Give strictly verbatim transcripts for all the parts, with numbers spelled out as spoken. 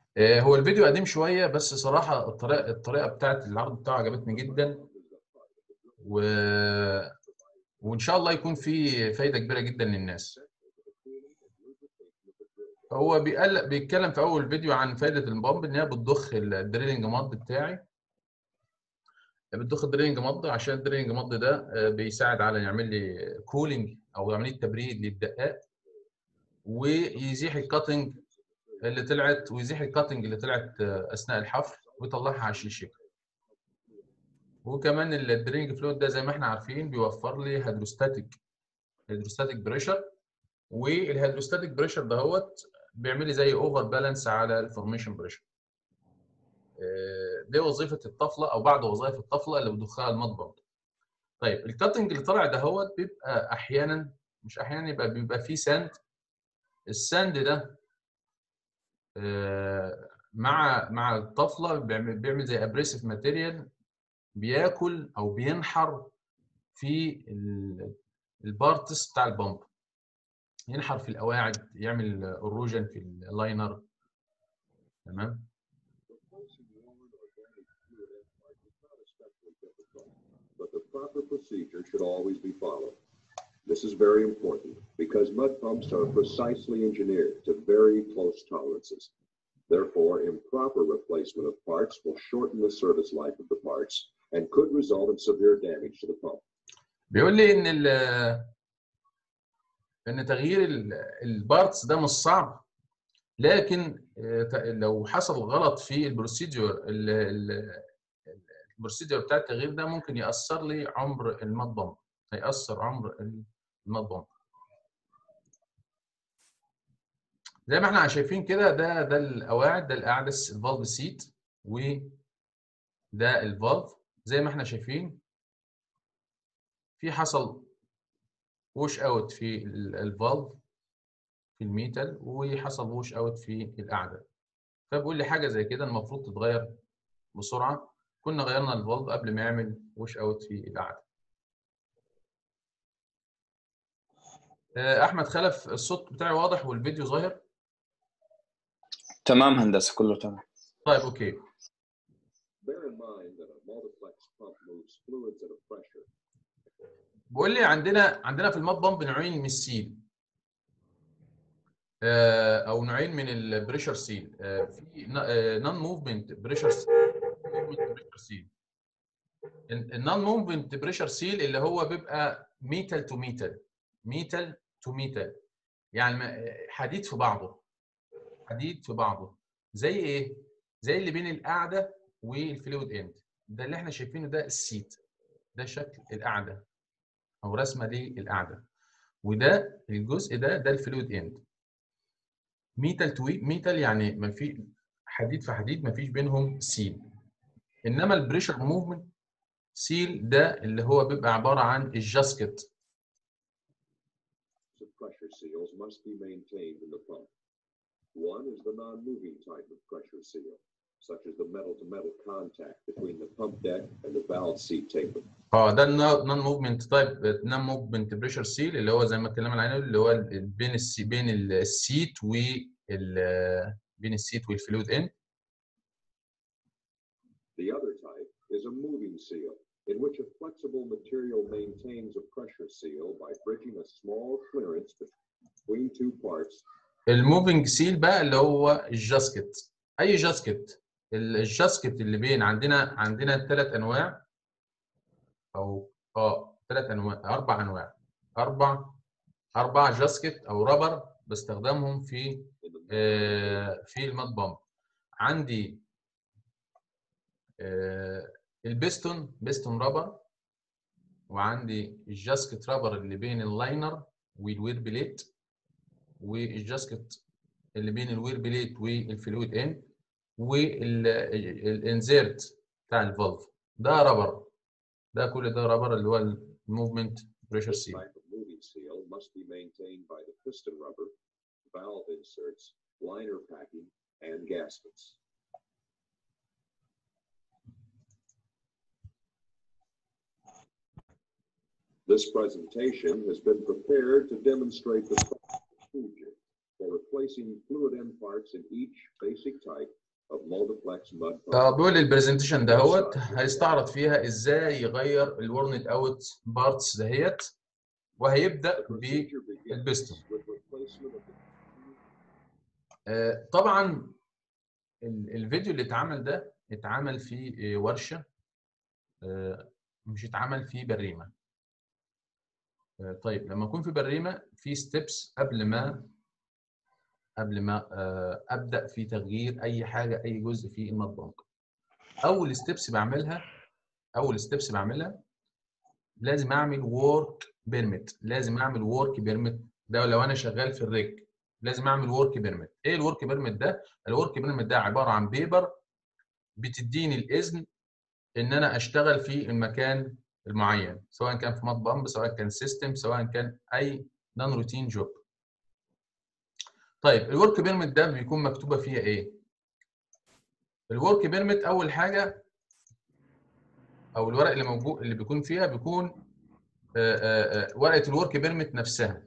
آه، هو الفيديو قديم شويه، بس صراحه الطريقه الطريقه بتاعت العرض بتاعه عجبتني جدا. و... وان شاء الله يكون في فايده كبيره جدا للناس. هو بيقل... بيتكلم في اول فيديو عن فائده البامب، ان هي بتضخ الدريلنج ماد بتاعي. بتضخ الدريلنج ماد عشان الدريلنج ماد ده آه، بيساعد على يعمل لي كولينج او عمليه تبريد للدقات، ويزيح الكاتنج اللي طلعت ويزيح الكاتنج اللي طلعت آه، اثناء الحفر، ويطلعها على الشيشه. وكمان الدرينج فلويد ده زي ما احنا عارفين بيوفر لي هيدروستاتيك هيدروستاتيك بريشر. والهيدروستاتيك بريشر دهوت بيعمل لي زي اوفر بالانس على الفورميشن بريشر. دي وظيفه الطفله او بعض وظائف الطفله اللي بتضخها المطبخ. طيب الكاتنج اللي طالع دهوت بيبقى احيانا، مش احيانا، يبقى بيبقى فيه ساند. الساند ده آه، مع مع الطفله بيعمل بيعمل زي ابريسيف ماتيريال، بياكل او بينحر في البارتس بتاع البامب، ينحر في القواعد، يعمل اروجن في اللاينر. تمام. But the proper procedure should always be followed. This is very important because mud pumps are precisely engineered to very close tolerances. Therefore, improper replacement of parts will shorten the service life of the parts and could result in severe damage to the pump. بيقول لي ان ال ان تغيير البارتس ده مش صعب، لكن لو حصل غلط في البروسيدور البروسيدور بتاع التغيير ده ممكن ياثر لي عمر الماد بامب، هيأثر عمر الماد بامب. زي ما احنا شايفين كده، ده ده القواعد، ده الاعدس الفالف سيت، وده الفالف. زي ما احنا شايفين في حصل ووش اوت في الفالف في الميتال، وحصل ووش اوت في القاعده. فبقول لي حاجه زي كده المفروض تتغير بسرعه. كنا غيرنا الفالف قبل ما يعمل ووش اوت في القاعده. احمد خلف، الصوت بتاعي واضح والفيديو ظاهر؟ تمام هندسه، كله تمام. طيب اوكي. Bear in mind that a multiplex pump moves fluids at a pressure. بقول لي عندنا عندنا في الماد بامب نوعين من السيل، او نوعين من البريشر سيل. في نون موفمنت بريشر سيل. النون موفمنت بريشر سيل اللي هو بيبقى ميتال تو ميتال، ميتال تو ميتال، يعني حديد في بعضه، حديد في بعضه. زي ايه؟ زي اللي بين القاعده والفلويد اند. ده اللي احنا شايفينه، ده السيت، ده شكل القاعده او رسمه للقاعده. وده الجزء ده ده الفلويد اند. ميتال تو ميتال يعني ما في حديد في حديد، ما فيش بينهم سيل. انما البريشر موفمنت سيل ده اللي هو بيبقى عباره عن الجاسكت. Pressure seals must be maintained in the pump. One is the non-moving type of pressure seal, such as the metal-to-metal contact between the pump deck and the valve seat taper. اه ده النون موفمنت تايب، نون موفمنت بريشر سيل، اللي هو زي ما اتكلمنا عنه، اللي هو بين السي بين السيت وال بين السيت والفلويد اند. The other type is a moving seal, in which a flexible material maintains a pressure seal by bridging a small clearance between two parts. الموفينج سيل بقى اللي هو الجاسكت، اي جاسكت. الجاسكت اللي بين عندنا عندنا ثلاث انواع، او اه ثلاث انواع اربع انواع اربع اربع جاسكت او رابر بستخدمهم في آه في الماد بامب. عندي آه البستون بستون رابر، وعندي الجاسكت رابر اللي بين اللاينر والوير بليت، والجاسكت اللي بين الوير بليت والفلويد اند، والانزيرت بتاع الفالف. ده رابر، ده كل ده رابر اللي هو الموفمنت بريشر This سيل. type of moving seal must be maintained by the piston rubber, valve inserts, liner packing, and gaskets. This presentation has been prepared to demonstrate the procedure for replacing fluid end parts in each basic type of multiplex mud pump. طب بيقول لي البرزنتيشن دهوت هيستعرض فيها ازاي يغير الورنت اوت بارتس دهيت، وهيبدا بالبستون. آه طبعا الفيديو اللي اتعمل ده اتعمل في ورشه، آه مش اتعمل في بريمه. آه طيب لما يكون في بريمه في ستيبس قبل ما قبل ما آه ابدا في تغيير اي حاجه، اي جزء في الماد بامب. اول ستيبس بعملها اول ستيبس بعملها لازم اعمل ورك بيرميت. لازم اعمل ورك بيرميت ده لو انا شغال في الريج لازم اعمل ورك بيرميت. ايه الورك بيرميت ده؟ الورك بيرميت ده عباره عن بيبر بتديني الاذن ان انا اشتغل في المكان المعين، سواء كان في ماد بامب، سواء كان سيستم، سواء كان اي نون روتين جوب. طيب الورك بيرميت ده بيكون مكتوبه فيها ايه؟ الورك بيرميت اول حاجه او الورق اللي موجود اللي بيكون فيها بيكون آآ آآ ورقه الورك بيرميت نفسها.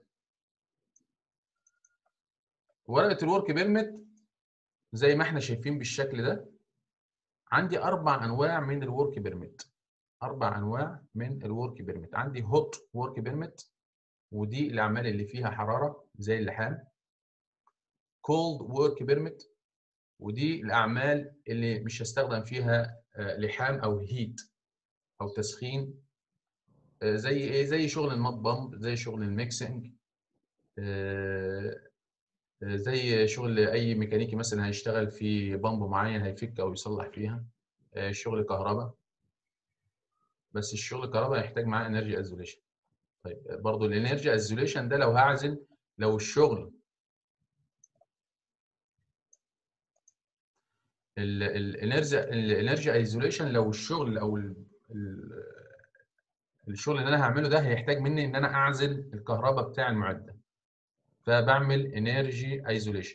ورقه الورك بيرميت زي ما احنا شايفين بالشكل ده. عندي اربع انواع من الورك بيرميت. اربع انواع من الورك بيرميت. عندي هوت ورك بيرميت، ودي الاعمال اللي فيها حراره زي اللحام. كولد ورك بيرميت، ودي الاعمال اللي مش هستخدم فيها لحام او هيت او تسخين، زي ايه؟ زي شغل الماد بامب، زي شغل الميكسنج، زي شغل اي ميكانيكي مثلا هيشتغل في بامب معين هيفك او يصلح فيها، شغل كهرباء. بس الشغل الكهرباء يحتاج معاه انرجي ايزوليشن. طيب برضه الانرجي ايزوليشن ده لو هعزل، لو الشغل الانرجي الانرجي ايزوليشن لو الشغل او الشغل اللي انا هعمله ده هيحتاج مني ان انا اعزل الكهرباء بتاع المعده، فبعمل انرجي ايزوليشن.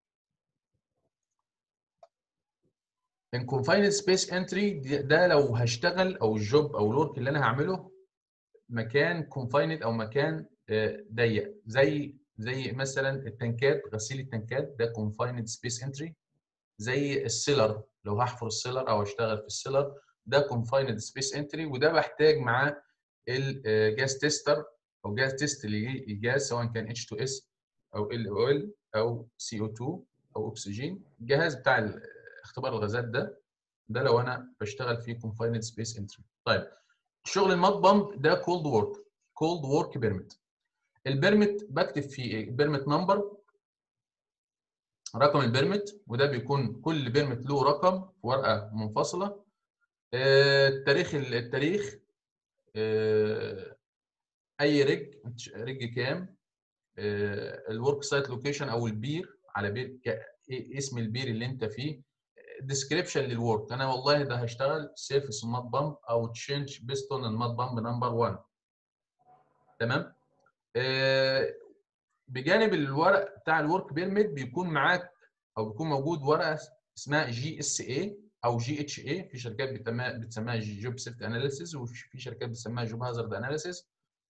ان كونفايند سبيس انتري ده لو هشتغل او الجوب او الورك اللي انا هعمله مكان كونفايند او مكان ضيق، زي زي مثلا التنكات، غسيل التنكات ده كونفايند سبيس انتري. زي السيلر لو هحفر السيلر او اشتغل في السيلر ده كونفايند سبيس انتري، وده بحتاج معاه الجاز تيستر او جاز تيست للجاز سواء كان اتش تو اس او ال او ال او سي او اتنين او اكسجين. الجهاز بتاع اختبار الغازات ده ده لو انا بشتغل في كونفايند سبيس انتري. طيب شغل الماد بامب ده كولد وورك، كولد وورك بيرميت. البيرميت بكتب فيه بيرميت نمبر، رقم البيرميت، وده بيكون كل بيرميت له رقم في ورقه منفصله. التاريخ التاريخ اي ريج ريج كام، الورك سايت لوكيشن او البير على بير اسم البير اللي انت فيه. ديسكريبشن للورك، انا والله ده هشتغل سيرفيس ماد بامب او تشينج بيستون الماد بامب نمبر واحد. تمام. بجانب الورق بتاع الورك بيرميت بيكون معاك او بيكون موجود ورقه اسمها جي اس اي او جي اتش اي. في شركات بتسميها جوب سيفتي اناليسيس، وفي شركات بتسميها جوب هازارد اناليسيس.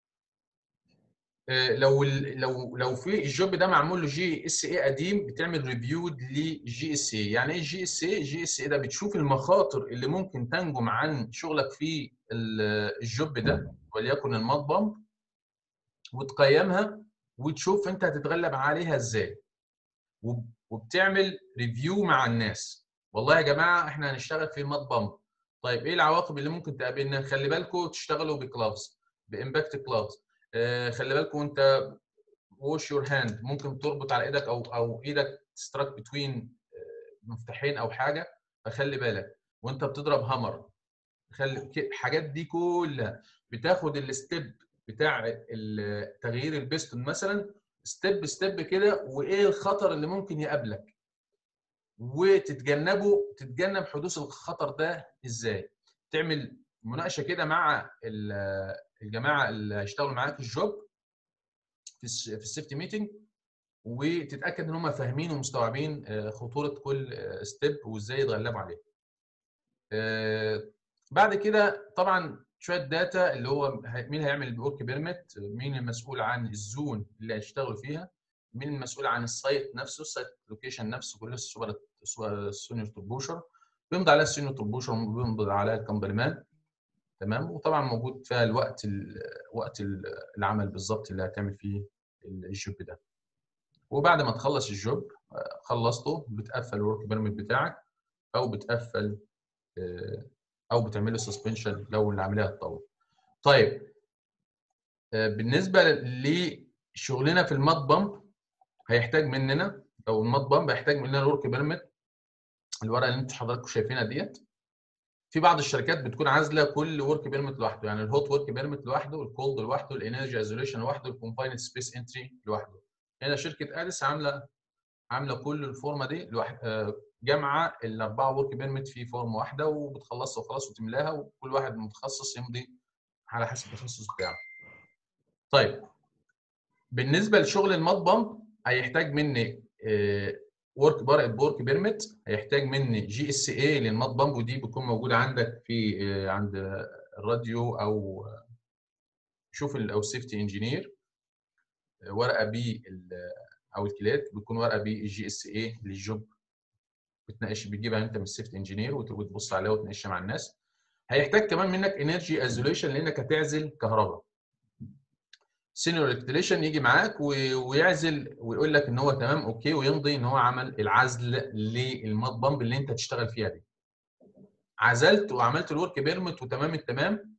لو لو لو في الجوب ده معمول له جي اس اي قديم بتعمل ريفيو لجي اس اي. يعني ايه جي اس اي؟ جي اس اي ده بتشوف المخاطر اللي ممكن تنجم عن شغلك في الجوب ده وليكن الماد بامب، وتقيمها وتشوف انت هتتغلب عليها ازاي، وبتعمل ريفيو مع الناس. والله يا جماعه احنا هنشتغل في الماد بامب، طيب ايه العواقب اللي ممكن تقابلنا؟ خلي بالكم تشتغلوا بكلافز، بامباكت كلافز. آه خلي بالكم انت ووش يور هاند، ممكن تربط على ايدك او او ايدك تستراك بتوين مفتاحين او حاجه، فخلي بالك. وانت بتضرب هامر، خلي الحاجات دي كلها بتاخد الستيب بتاع تغيير البستون مثلا ستيب ستيب كده، وايه الخطر اللي ممكن يقابلك وتتجنبه، تتجنب حدوث الخطر ده ازاي. تعمل مناقشه كده مع الجماعه اللي هيشتغلوا معاك الجوب في في السيفتي ميتنج، وتتاكد ان هم فاهمين ومستوعبين خطوره كل ستيب وازاي يتغلبوا عليها. بعد كده طبعا شويه داتا اللي هو مين هيعمل الورك بيرميت، مين المسؤول عن الزون اللي هيشتغلوا فيها، مين المسؤول عن السايت نفسه، السايت لوكيشن نفسه، كل السوبر السينيور تربوشر بيمضي عليها السينيور تربوشر وبيمضي عليها الكامبرمان. تمام. وطبعا موجود فيها الوقت وقت العمل بالظبط اللي هتعمل فيه الجوب ده. وبعد ما تخلص الجوب خلصته بتقفل الورك بيرميت بتاعك، او بتقفل او بتعمل له سسبنشن لو العمليه هتطول. طيب بالنسبه لشغلنا في المات بامب هيحتاج مننا، او المات بامب هيحتاج مننا الورك بيرميت، الورقه اللي انتوا حضراتكم شايفينها ديت. في بعض الشركات بتكون عازله كل ورك بيرميت لوحده، يعني الهوت ورك بيرميت لوحده، الكولد لوحده، الانرجي ايزوليشن لوحده، الكونفايند سبيس انتري لوحده. هنا شركه اديس عامله عامله كل الفورمه دي لوحد، جامعه الاربعه ورك بيرميت في فورم واحده وبتخلصها وخلاص وتملاها، وكل واحد متخصص يمضي على حسب التخصص بتاعه. طيب بالنسبه لشغل المات بامب هيحتاج مني ورك ورك بيرميت، هيحتاج مني جي اس اي للمات بامب، ودي بتكون موجوده عندك في عند الراديو او شوف او السيفتي انجينير، ورقه بي او الكلات بتكون ورقه بي الجي اس اي للجوب، بتناقش بتجيبها انت من السيفتي انجينير وتبص عليها وتناقشها مع الناس. هيحتاج كمان منك انرجي ايزوليشن لانك هتعزل كهرباء. سينيور الكتريشن يجي معاك ويعزل ويقول لك ان هو تمام اوكي، ويمضي ان هو عمل العزل للمات بامب اللي انت هتشتغل فيها دي. عزلت وعملت الورك بيرمت وتمام التمام،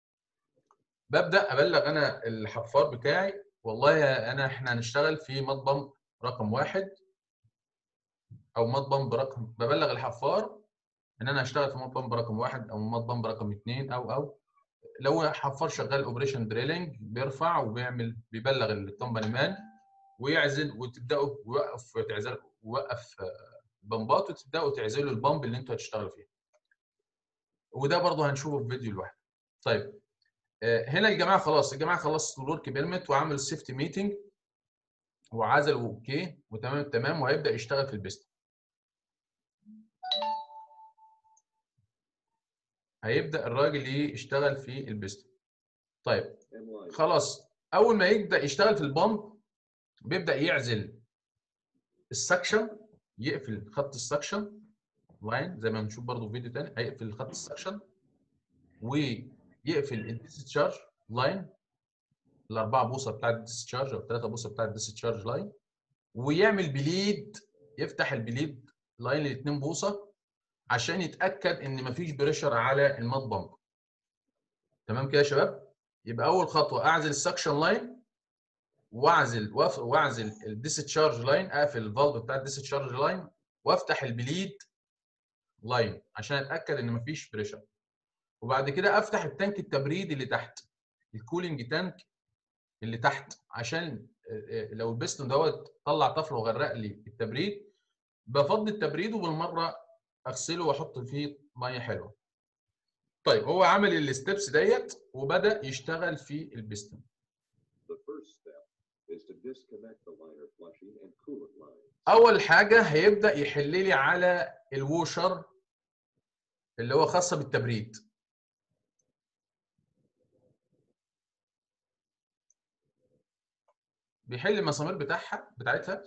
ببدا ابلغ انا الحفار بتاعي والله انا احنا هنشتغل في مات بامب رقم واحد او مات بامب رقم، ببلغ الحفار ان انا هشتغل في مات بامب رقم واحد او مات بامب رقم اثنين، او او لو حفار شغال اوبريشن دريلنج بيرفع وبيعمل بيبلغ الكومباني مان ويعزل، وتبداوا ويوقف تعزل ويوقف بمبات وتبداوا تعزلوا البامب اللي انتوا هتشتغلوا فيها. وده برضه هنشوفه في فيديو لوحده. طيب هنا الجماعه خلاص، الجماعه خلصوا الورك بيرميت وعملوا السيفتي ميتنج وعزلوا اوكي وتمام التمام، وهيبدا يشتغل في البيست. هيبدا الراجل يشتغل في البيست. طيب خلاص اول ما يبدا يشتغل في البامب بيبدا يعزل السكشن، يقفل خط السكشن لاين زي ما بنشوف برضه في فيديو ثاني، هيقفل خط السكشن ويقفل الديسشارج لاين، الاربعه بوصه بتاع الديسشارج او الثلاثه بوصه بتاع الديسشارج لاين، ويعمل بليد، يفتح البليد لاين الاثنين بوصه عشان يتاكد ان مفيش بريشر على المات بامب. تمام كده يا شباب؟ يبقى اول خطوه اعزل السكشن لاين واعزل واعزل الديسشارج لاين، اقفل الفالف بتاع الديسشارج لاين وافتح البليد لاين عشان اتاكد ان مفيش بريشر. وبعد كده افتح التانك التبريد اللي تحت، الكولينج تانك اللي تحت، عشان لو البستون دوت طلع طفله وغرق لي التبريد بفضي التبريد وبالمره اغسله واحط فيه ميه حلوه. طيب هو عمل الستبس ديت وبدا يشتغل في البستون. اول حاجه هيبدا يحل لي على الووشر اللي هو خاصه بالتبريد. بيحل المسامير بتاعها بتاعتها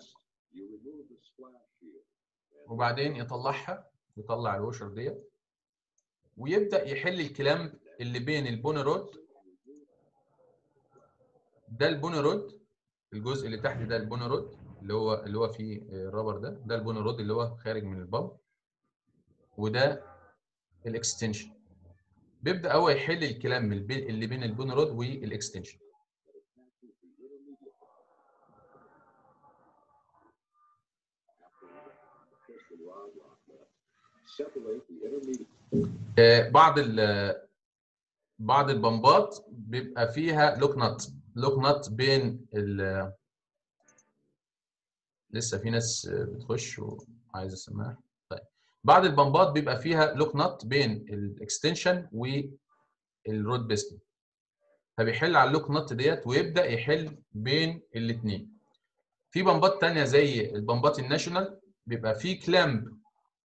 وبعدين يطلعها، يطلع الووشر ديت ويبدا يحل الكلامب اللي بين البوني رود، ده البوني رود، الجزء اللي تحت ده البوني رود اللي هو اللي هو فيه الرابر ده، ده البوني رود اللي هو خارج من البامب، وده الاكستنشن. بيبدا هو يحل الكلام اللي بين البوني رود والاكستنشن. بعض ال بعض البمبات بيبقى فيها لوك نت، لوك نت بين ال لسه في ناس بتخش وعايزه السماعه. طيب بعض البمبات بيبقى فيها لوك نت بين الاكستنشن والرود بيستون، فبيحل على اللوك نت ديت ويبدا يحل بين الاثنين. في بمبات ثانيه زي البمبات الناشونال بيبقى في كلامب،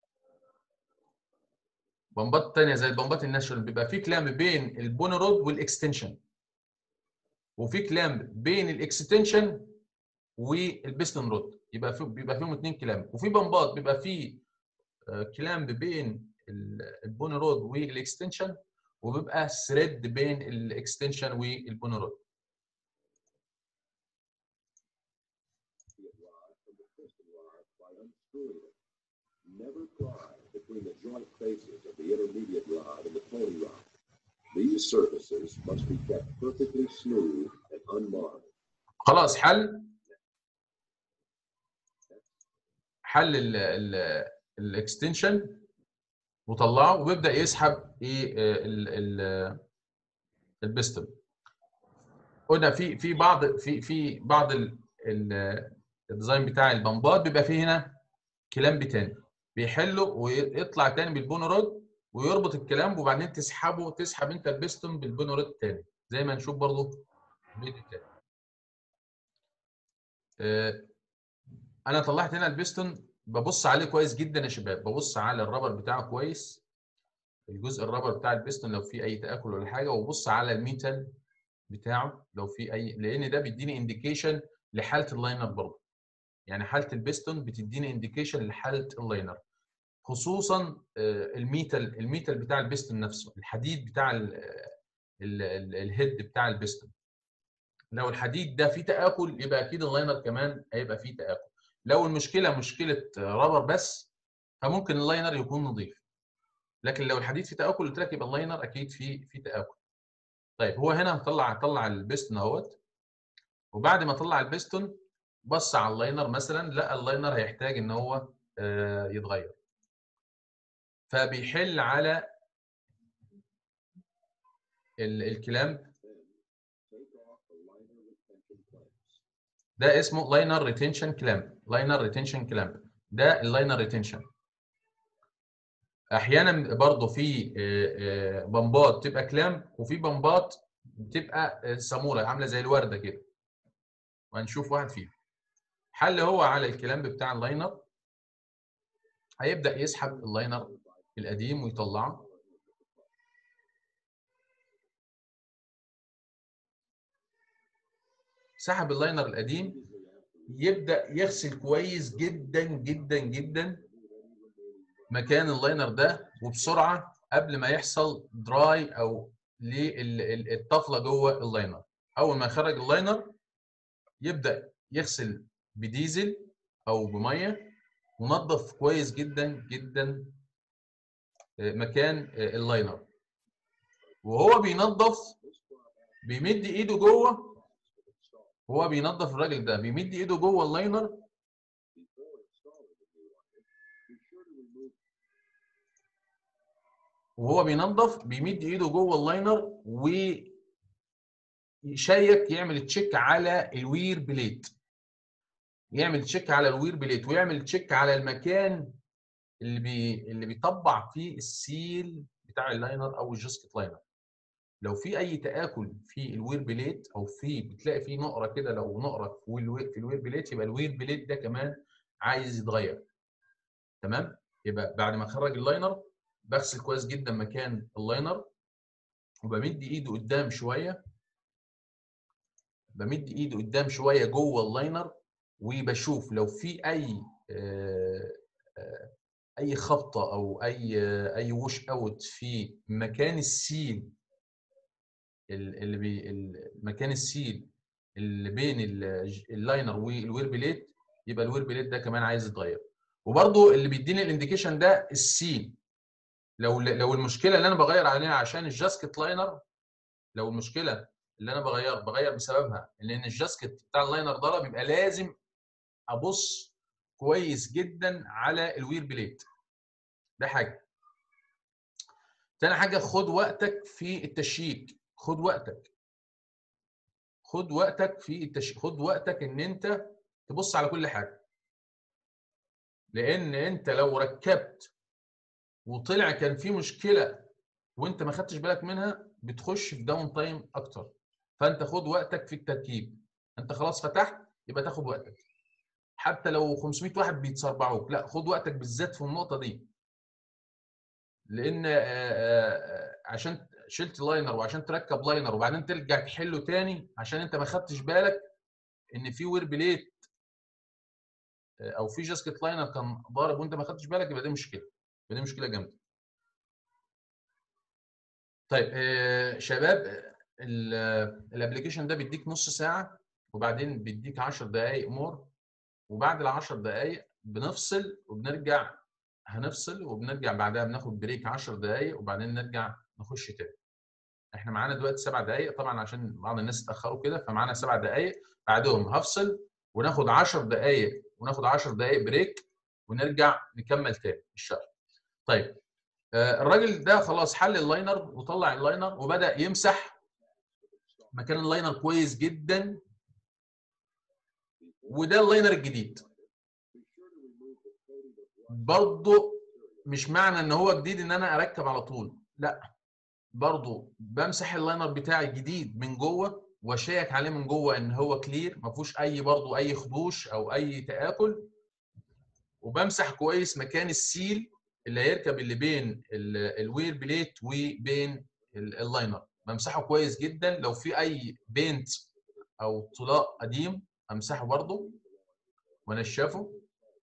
بمبات ثانيه زي البمبات الناشونال بيبقى في كلامب بين البوني رود والاكستنشن، وفي كلامب بين الاكستنشن والبستون رود، يبقى في بيبقى فيهم اثنين كلامب. وفي بمبات بيبقى فيه كلامب بين البوني رود والاكستنشن، وبيبقى ثريد بين الاكستنشن والبوني رود. Never pry between the joint faces of the intermediate rod and the pony rod. These surfaces must be kept perfectly smooth and unmarred. خلاص حل حل الاكستنشن وطلعه، وبيبدا يسحب ايه البستون. قلنا في في بعض في في بعض الديزاين بتاع البمبات بيبقى فيه هنا كلامب تاني بيحله ويطلع تاني بالبوني رود ويربط الكلامب، وبعدين تسحبه تسحب انت البستون بالبوني رود تاني زي ما نشوف برضو في الفيديو التاني. آه انا طلعت هنا البستون، ببص عليه كويس جدا يا شباب، ببص على الرابر بتاعه كويس، الجزء الرابر بتاع البستون لو في اي تآكل ولا حاجه، وببص على الميتال بتاعه لو في اي، لان ده بيديني انديكيشن لحاله اللاينر برضه. يعني حاله البستون بتديني انديكيشن لحاله اللاينر، خصوصا الميتال الميتال بتاع البستون نفسه، الحديد بتاع الهيد بتاع البستون. لو الحديد ده فيه تآكل يبقى اكيد اللاينر كمان هيبقى فيه تآكل. لو المشكله مشكله رابر بس فممكن اللاينر يكون نظيف، لكن لو الحديد فيه تآكل قلت لك يبقى اللاينر اكيد فيه فيه تآكل. طيب هو هنا طلع طلع البستون اهوت، وبعد ما طلع البستون بص على اللاينر مثلا، لقى اللاينر هيحتاج ان هو يتغير، فبيحل على الكلامب. ده اسمه لاينر ريتنشن كلامب، لاينر ريتنشن كلامب ده اللاينر ريتنشن. احيانا برضه في بمبات بتبقى كلامب، وفي بمبات بتبقى ساموره عامله زي الورده كده، وهنشوف واحد فيهم. حل هو على الكلامب بتاع اللاينر، هيبدا يسحب اللاينر القديم ويطلعه. سحب اللاينر القديم، يبدا يغسل كويس جدا جدا جدا مكان اللاينر ده وبسرعه قبل ما يحصل دراي او للطفله جوه اللاينر. اول ما يخرج اللاينر يبدا يغسل بديزل او بميه ونظف كويس جدا جدا مكان اللاينر. وهو بينظف بيمد ايده جوه، هو بينظف الراجل ده بيمد ايده جوه اللاينر وهو بينظف بيمد ايده جوه اللاينر ويشيك، يعمل تشيك على الوير بليت، يعمل تشيك على الوير بليت ويعمل تشيك على المكان اللي بي اللي بيطبع فيه السيل بتاع اللاينر او الجاسكت لاينر. لو في اي تآكل في الوير بليت او في بتلاقي فيه نقره كده، لو نقره في الوير بليت يبقى الوير بليت ده كمان عايز يتغير. تمام؟ يبقى بعد ما اخرج اللاينر بغسل كويس جدا مكان اللاينر، وبمد ايده قدام شويه، بمد ايده قدام شويه جوه اللاينر، وبشوف لو في اي اي خبطه او اي اي ووش اوت في مكان السيل اللي بي مكان السيل اللي بين اللاينر والوير بليت، يبقى الوير بليت ده كمان عايز يتغير. وبرده اللي بيديني الانديكيشن ده السيل، لو لو المشكله اللي انا بغير عليها عشان الجاسكت لاينر، لو المشكله اللي انا بغير بغير بسببها لان الجاسكت بتاع اللاينر ده بيبقى لازم ابص كويس جدا على الوير بليت. ده حاجه. تاني حاجه خد وقتك في التشييك، خد وقتك خد وقتك في التشييك، خد وقتك ان انت تبص على كل حاجه، لان انت لو ركبت وطلع كان في مشكله وانت ما خدتش بالك منها بتخش في داون تايم اكتر. فانت خد وقتك في التركيب. انت خلاص فتحت يبقى تاخد وقتك، حتى لو خمسمية واحد بيتصربعوك لا خد وقتك بالذات في النقطه دي، لان عشان شلت لاينر وعشان تركب لاينر وبعدين ترجع تحله تاني عشان انت ما خدتش بالك ان في وير بليت او في جاسكت لاينر كان ضارب وانت ما خدتش بالك، يبقى دي مشكله، يبقى دي مشكله جامده. طيب آه شباب، الابلكيشن ده بيديك نص ساعه وبعدين بيديك عشر دقائق مور، وبعد ال عشر دقائق بنفصل وبنرجع، هنفصل وبنرجع بعدها بناخد بريك عشر دقائق وبعدين نرجع نخش تاني. احنا معانا دلوقتي سبع دقائق طبعا عشان بعض الناس اتاخروا كده، فمعانا سبع دقائق، بعدهم هفصل وناخد عشر دقائق وناخد عشر دقائق بريك ونرجع نكمل تاني الشرح. طيب آه الراجل ده خلاص حل اللاينر وطلع اللاينر وبدا يمسح مكان اللاينر كويس جدا، وده اللاينر الجديد. برضه مش معنى ان هو جديد ان انا اركب على طول، لا، برضه بمسح اللاينر بتاعي جديد من جوه واشيك عليه من جوه ان هو كلير، ما فيهوش اي برضه اي خدوش او اي تآكل، وبمسح كويس مكان السيل اللي هيركب اللي بين الوير بليت وبين اللاينر، بمسحه كويس جدا. لو في اي بينت او طلاء قديم امسحه برضه وانشفه.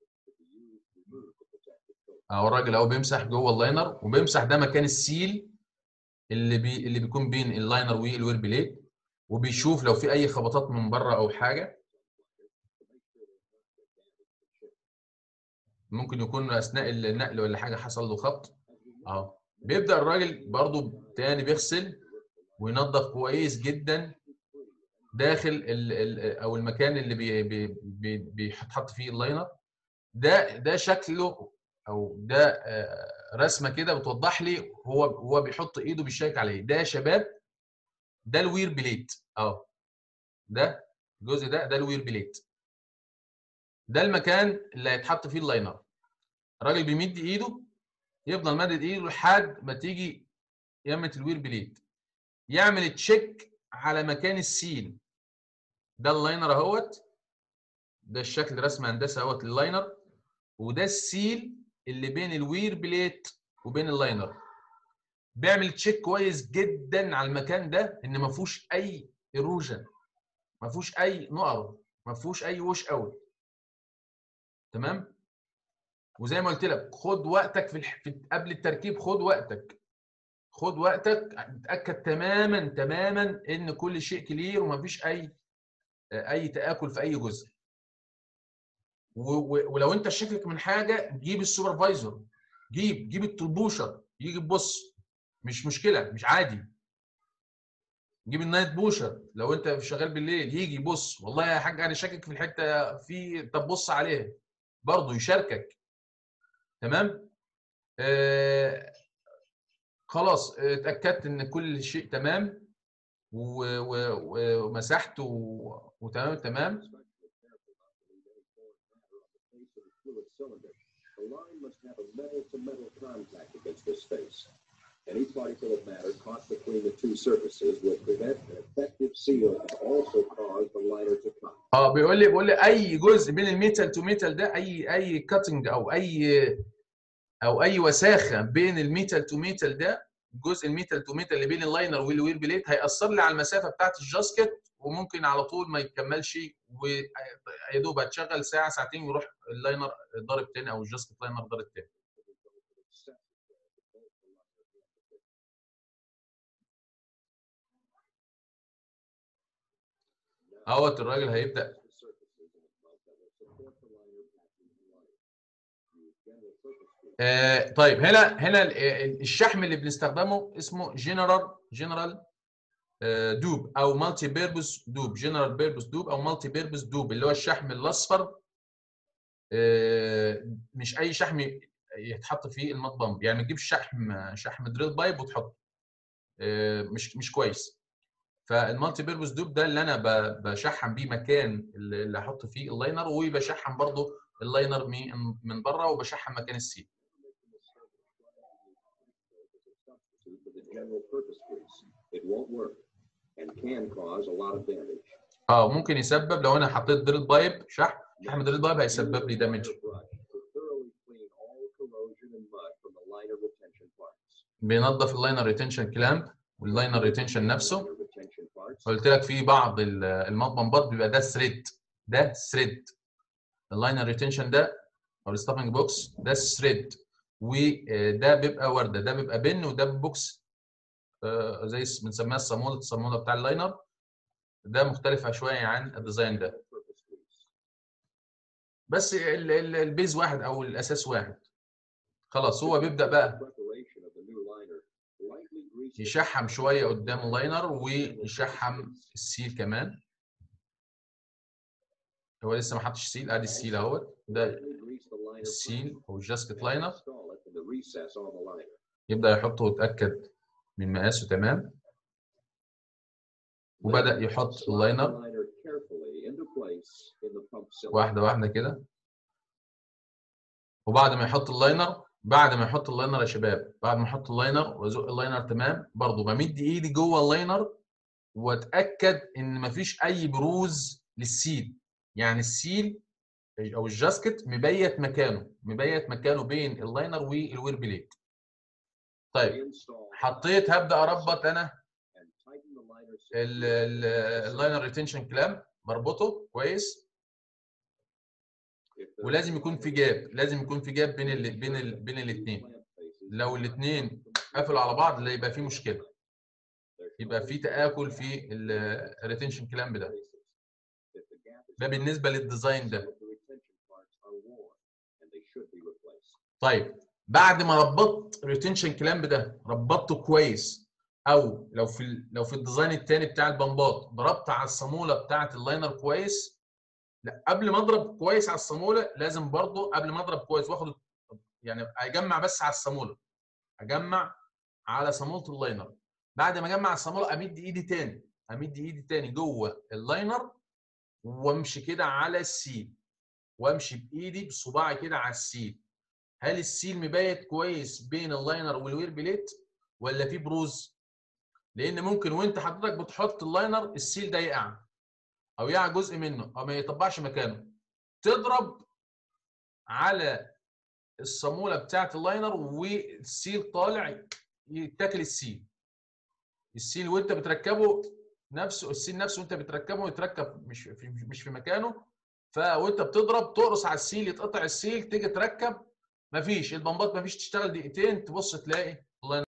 اهو الراجل اهو بيمسح جوه اللاينر، وبيمسح ده مكان السيل اللي بي اللي بيكون بين اللاينر والوير بليت، وبيشوف لو في اي خبطات من بره او حاجه، ممكن يكون اثناء النقل ولا حاجه حصل له خبط. اهو بيبدا الراجل برضو تاني بيغسل وينظف كويس جدا داخل ال ال او المكان اللي بي بي بي بيحط فيه اللاينر. ده ده شكله او ده رسمه كده بتوضح لي هو هو بيحط ايده بيشيك عليه. ده يا شباب ده الوير بليت اهو، ده الجزء ده ده الوير بليت، ده المكان اللي هيتحط فيه اللاينر. الراجل بيمد ايده، يفضل مادد ايده لحد ما تيجي يمه الوير بليت، يعمل تشيك على مكان السيل. ده اللاينر اهوت، ده الشكل رسم هندسه اهوت لللاينر، وده السيل اللي بين الوير بليت وبين اللاينر. بيعمل تشيك كويس جدا على المكان ده ان ما فيهوش اي ايروجن، ما فيهوش اي نقر، ما فيهوش اي وش اوت. تمام؟ وزي ما قلت لك خد وقتك في, الح... في قبل التركيب، خد وقتك خد وقتك اتاكد تماما تماما ان كل شيء كلير وما فيش اي اي تآكل في اي جزء. و... و... ولو انت شاكك من حاجه جيب السوبرفايزر، جيب جيب التربوشر يجي يبص، مش مشكله، مش عادي. جيب النايت بوشر لو انت شغال بالليل يجي يبص، والله يا حاج انا شاكك في الحته في، طب بص عليها برضه يشاركك. تمام؟ آه خلاص اتاكدت ان كل شيء تمام ومسحت وتمام تمام. Any particle of matter caught between the two surfaces will prevent an effective seal and also cause the liner to cut. اه بيقول لي بيقول لي اي جزء بين الميتال تو ميتال ده، اي اي كاتنج او اي او اي وساخه بين الميتال تو ميتال ده، جزء الميتال تو ميتال اللي بين اللاينر والوير بليت هيأثر لي على المسافه بتاعت الجاسكت، وممكن على طول ما يكملش، ويا دوب هتشغل ساعه ساعتين ويروح اللاينر ضارب تاني او الجاسكت لاينر ضارب تاني. اهوت الراجل هيبدا. آه طيب هنا هنا الشحم اللي بنستخدمه اسمه جنرال جنرال دوب او مالتي بيربس دوب، جنرال بيربس دوب او مالتي بيربس دوب، اللي هو الشحم الاصفر. آه مش اي شحم يتحط فيه المات بامب، يعني ما تجيبش شحم شحم دريل بايب وتحطه، آه مش مش كويس. فالمالتي بيربس دوب ده اللي انا بشحم بيه مكان اللي احط فيه اللاينر، وبشحم برضه اللاينر من بره، وبشحم مكان السيل. اه ممكن يسبب لو انا حطيت دريل بايب شحم شحم دريل بايب هيسبب لي دامج. بينظف اللاينر ريتنشن كلامب واللاينر ريتنشن نفسه. قلت لك في بعض المات بامبات بيبقى ده ثريد، ده ثريد اللاينر ريتنشن ده او الستافنج بوكس ده ثريد، وده بيبقى ورده، ده بيبقى بن، وده بوكس زي بنسميها الصاموله الصاموله بتاع اللاينر. ده مختلف شويه عن الديزاين ده، بس ال- ال- البيز واحد او الاساس واحد. خلاص هو بيبدا بقى يشحم شويه قدام اللاينر ويشحم السيل كمان. هو لسه ما حطش سيل، ادي السيل اهوت، ده السيل او الجاسكت لاينر. يبدا يحطه ويتاكد من مقاسه تمام، وبدا يحط اللاينر واحده واحده كده. وبعد ما يحط اللاينر بعد ما يحط اللاينر يا شباب بعد ما احط اللاينر وازق اللاينر تمام، برضو بمد ايدي جوه اللاينر واتاكد ان مفيش اي بروز للسيل. يعني السيل او الجاسكت مبيت مكانه مبيت مكانه بين اللاينر والوير بليت. طيب حطيت، هبدا اربط انا اللاينر ريتنشن كلام، بربطه كويس. ولازم يكون في جاب لازم يكون في جاب بين ال بين ال بين الاثنين. لو الاثنين قفلوا على بعض لا يبقى في مشكله، يبقى في تآكل في الريتنشن كلامب ده. ده بالنسبه للديزاين ده. طيب بعد ما ربطت الريتنشن كلامب ده ربطته كويس، او لو في لو في الديزاين الثاني بتاع البمبات ضربت على الصاموله بتاعه اللاينر كويس. لا قبل ما اضرب كويس على الصاموله لازم برضو قبل ما اضرب كويس واخد يعني اجمع بس على الصاموله، اجمع على صاموله اللاينر. بعد ما اجمع الصاموله امد ايدي تاني امد ايدي تاني جوه اللاينر وامشي كده على السيل، وامشي بايدي بصباعي كده على السيل. هل السيل مبيت كويس بين اللاينر والوير بليت ولا في بروز؟ لان ممكن وانت حضرتك بتحط اللاينر السيل ده يقع او يقع جزء منه او ما يطبقش مكانه، تضرب على الصاموله بتاعت اللاينر والسيل طالع يتاكل السيل. السيل وانت بتركبه نفسه السيل نفسه وانت بتركبه يتركب مش في مش في مكانه، فوانت بتضرب تقرص على السيل يتقطع السيل، تيجي تركب مفيش البمبات مفيش تشتغل دقيقتين تبص تلاقي